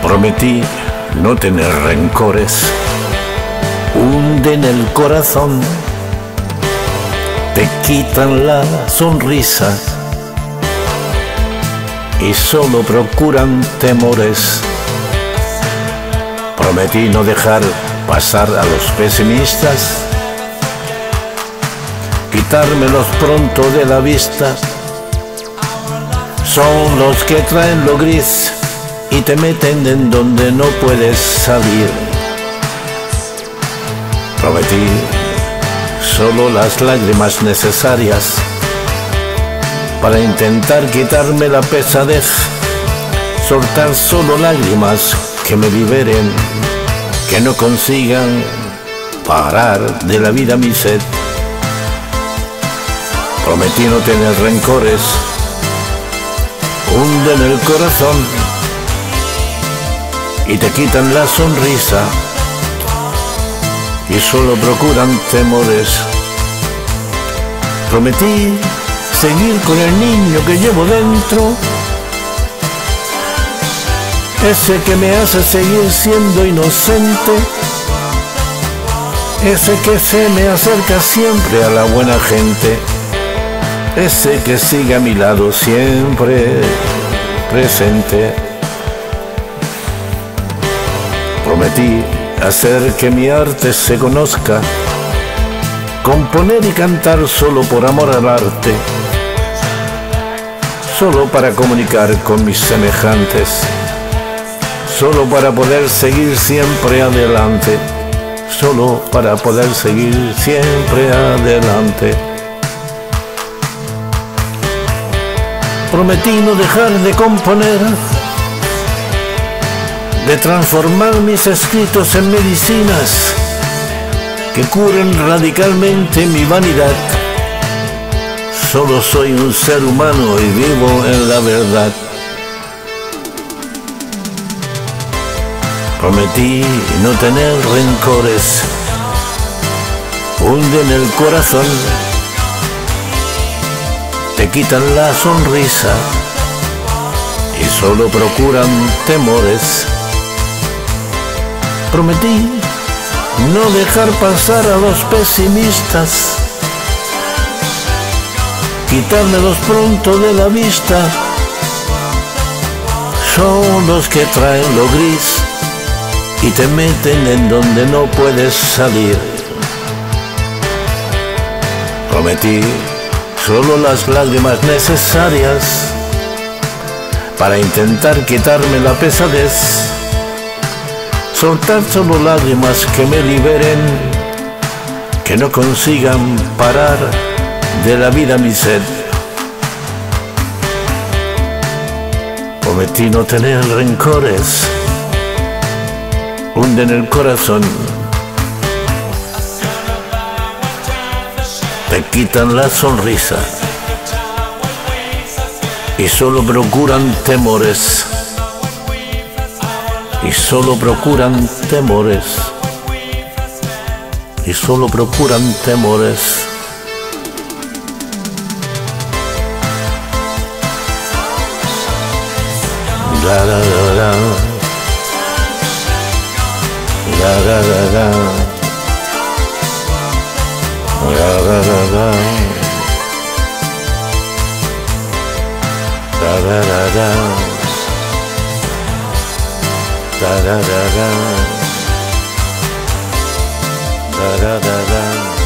Prometí no tener rencores, hunden el corazón, te quitan la sonrisa y solo procuran temores. Prometí no dejar pasar a los pesimistas, quitármelos pronto de la vista. Son los que traen lo gris y te meten en donde no puedes salir. Prometí solo las lágrimas necesarias para intentar quitarme la pesadez, soltar solo lágrimas que me liberen, que no consigan parar de la vida mi sed. Prometí no tener rencores, hunden el corazón y te quitan la sonrisa y solo procuran temores. Prometí seguir con el niño que llevo dentro, ese que me hace seguir siendo inocente, ese que se me acerca siempre a la buena gente, ese que sigue a mi lado siempre presente. Prometí hacer que mi arte se conozca, componer y cantar solo por amor al arte, solo para comunicar con mis semejantes, solo para poder seguir siempre adelante, solo para poder seguir siempre adelante. Prometí no dejar de componer, de transformar mis escritos en medicinas que curen radicalmente mi vanidad. Solo soy un ser humano y vivo en la verdad. Prometí no tener rencores, hunden el corazón, te quitan la sonrisa y solo procuran temores. Prometí no dejar pasar a los pesimistas, quitármelos pronto de la vista. Son los que traen lo gris y te meten en donde no puedes salir. Prometí solo las lágrimas necesarias para intentar quitarme la pesadez, soltar solo lágrimas que me liberen, que no consigan parar de la vida mi sed. Prometí no tener rencores, hunden el corazón, te quitan la sonrisa y solo procuran temores. Y solo procuran temores, y solo procuran temores. La la la la, la la la la, la la la la, la la la la. Da da da da, da da da da.